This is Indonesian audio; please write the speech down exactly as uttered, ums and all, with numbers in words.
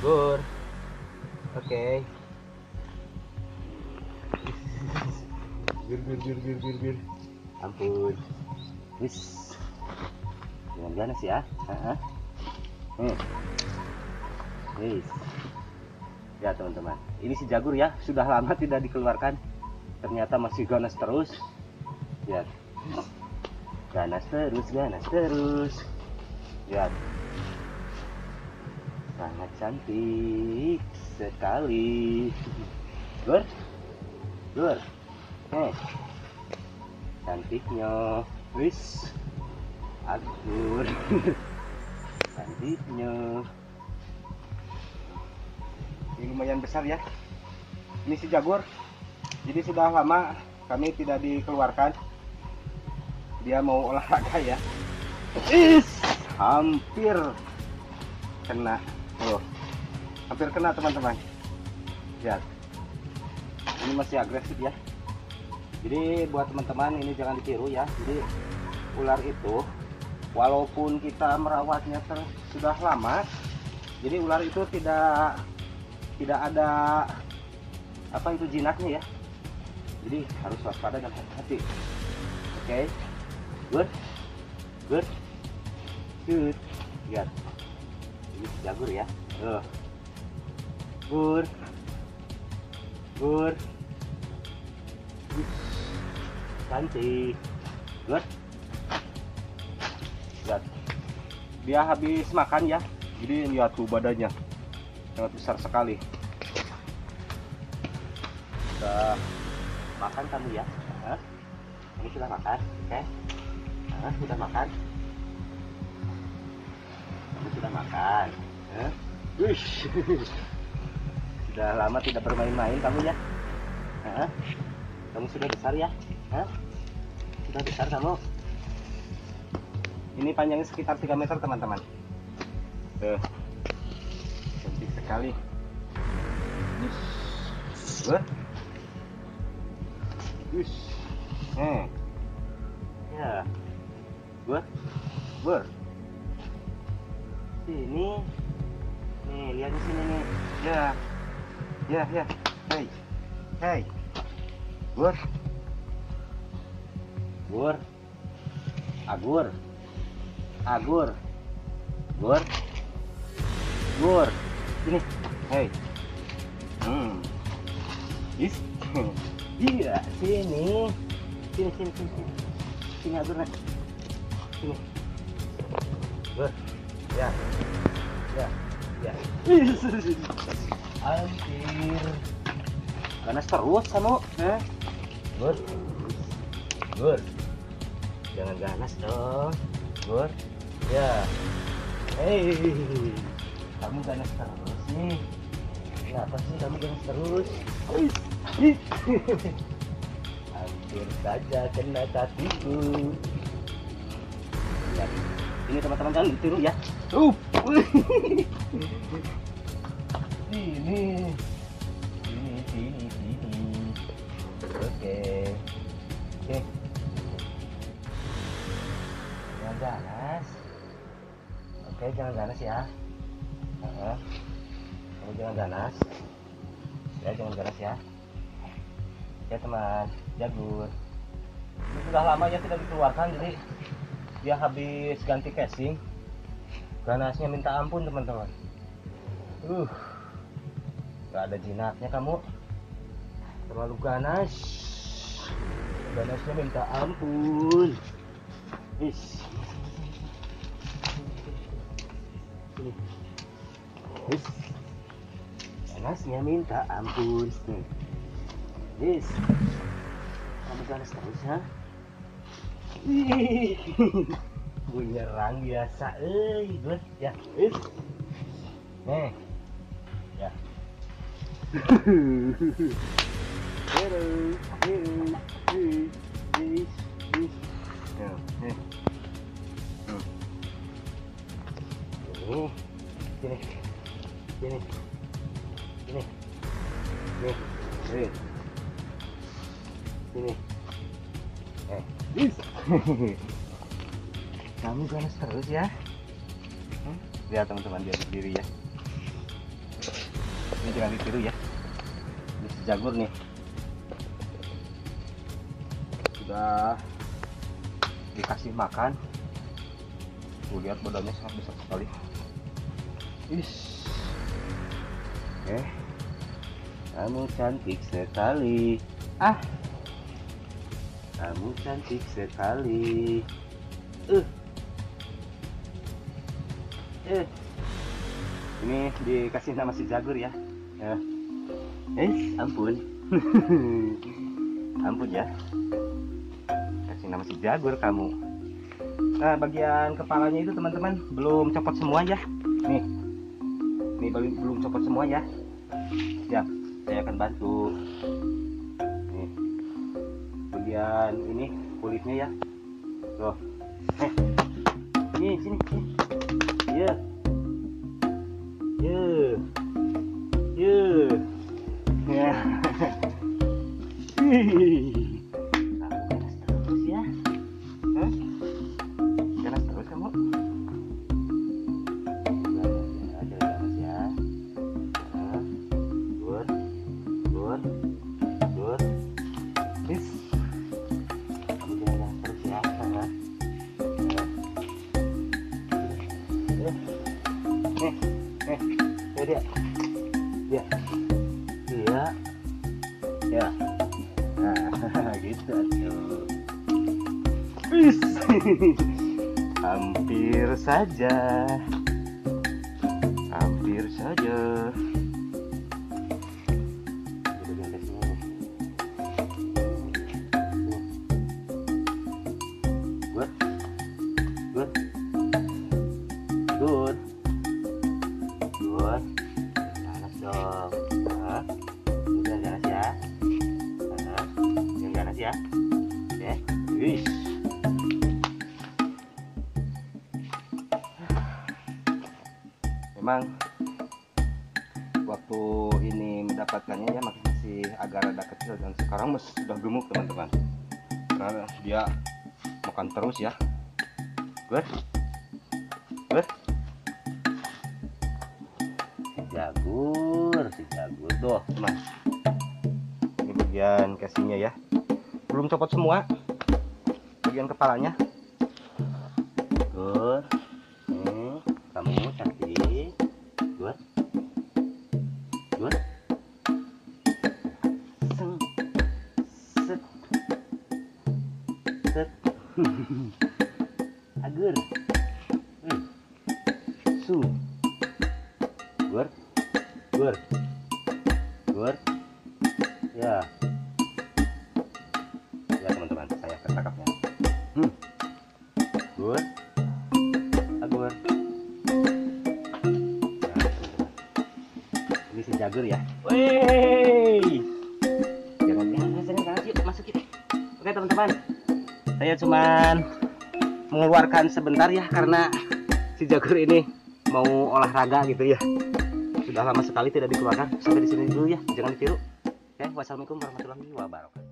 Gur. Oke. Gur gur gur gur gur gur. Ampun. Wis. Jangan ganas ya. Heeh. Nih. Wis. Ya teman-teman, ini si Jagur ya, sudah lama tidak dikeluarkan. Ternyata masih ganas terus. Lihat. Ganas terus, ganas terus. Lihat. Sangat cantik sekali. Gur. Gur. Eh. Cantiknya. Wis. Agur. Cantiknya. Ini lumayan besar ya. Ini si Jagur. Jadi sudah lama kami tidak dikeluarkan. Dia mau olahraga ya. Is, hampir kena. Oh, hampir kena teman-teman. Lihat. Ini masih agresif ya. Jadi buat teman-teman ini jangan ditiru ya. Jadi ular itu walaupun kita merawatnya ter sudah lama, jadi ular itu tidak tidak ada apa itu jinaknya ya. Jadi harus waspada dan hati-hati. Oke. Okay. Good. Good. Good. Lihat. Ini Jagur ya. Uh. Gur. Gur. Cantik. Good. Lihat. Dia habis makan ya. Jadi lihat tuh badannya. Sangat besar sekali. Sudah makan kamu ya? Hah? Kamu sudah makan? Oke? Okay. Hah? Sudah makan? Kamu sudah makan? Hah? Wish. Sudah lama tidak bermain-main kamu ya? Hah? Kamu sudah besar ya? Hah? Sudah besar kamu? Ini panjangnya sekitar tiga meter teman-teman. Tuh. Cantik sekali. Good. Wish. Eh. Ya. Good. Good. Sini. Nih, lihat di sini nih. Ya. Ya, ya. Hey. Hey. Gur. Gur. Agur. Agur. Gur. Gur. Sini. Hey. Hmm. Is. Iya, sini. Sini, sini, sini, sini. Sini Agur nih. Sini. Gur. Ya. Ya. Ya. Anjir. Ganas terus kamu, eh? Gur. Gur. Jangan ganas dong. Gur. Ya. Hei. Kamu ganas terus nih. Kenapa sih kamu ganas terus? Hampir saja kena kakiku. Lihat. Ini teman-teman jangan ditiru ya. Uh. Sini. Sini, sini, sini. Oke. Oke. Jangan ganas. Oke, jangan ganas ya. Uh-huh. Kamu jangan ganas. Ya, jangan ganas ya. Ya teman, Jagur. Ini sudah lama ya tidak dikeluarkan, jadi dia habis ganti casing. Ganasnya minta ampun teman-teman. Uh, gak ada jinaknya kamu. Terlalu ganas. Ganasnya minta ampun. Is. Is. Ganasnya minta ampun. Is. Kamu ganas terus ha? Ih. Menyerang biasa, eh, good ya, is, nih, ya, hello, hello, is, is, is, ya, nih, hmm, sini, sini, sini, nih, nih, sini, eh, is. Kamu ganas terus ya. Hmm? Lihat teman-teman, dia berdiri ya. jangan ditiru ya. Ini si Jagur nih sudah dikasih makan. Tuh lihat badannya sangat besar sekali. Ish. Eh, kamu cantik sekali. Ah, kamu cantik sekali. Uh. Eh, ini dikasih nama si Jagur ya. Ya. Eh, ampun. Ampun ya. Kasih nama si Jagur kamu. Nah, bagian kepalanya itu teman-teman belum copot semua ya. Nih, nih belum belum copot semua ya. Ya, saya akan bantu. Nih, bagian ini kulitnya ya. Tuh, eh, ini sini, sini. Ya, ya, ya, ya. Terus ya, huh? Ganas terus kamu. Ganas ya, good, good, good. This, kamu jangan terus ya, karena. Nih, nih, nih dia, dia, dia, ya, nah, gitu tuh. Wis, hampir saja, hampir saja. Good, good, good. Good, ganas dong. Nah, udah ganas ya. Nah, yang ganas ya. Oke, wis. Memang waktu ini mendapatkannya ya masih agak rada kecil dan sekarang mas sudah gemuk teman-teman. Karena dia makan terus ya. Good, good. Jagur, si Jagur tuh, mas. Ini bagian casingnya ya, belum copot semua. Bagian kepalanya. Good. Hmm, kamu cantik. Good. Good. Seng. Set. Set. Agur. Hmm. Su. Good. Good, good, ya, ya teman-teman, saya akan tangkapnya. Hmm. Good, good. Nah, ini si Jagur ya. Wey, jangan jangan jangan jangan yuk masuk yuk. Oke teman-teman, saya cuman mengeluarkan sebentar ya karena si Jagur ini mau olahraga gitu ya. Sudah lama sekali tidak dikeluarkan. Sampai di sini dulu ya, jangan ditiru. Oke, wassalamualaikum warahmatullahi wabarakatuh.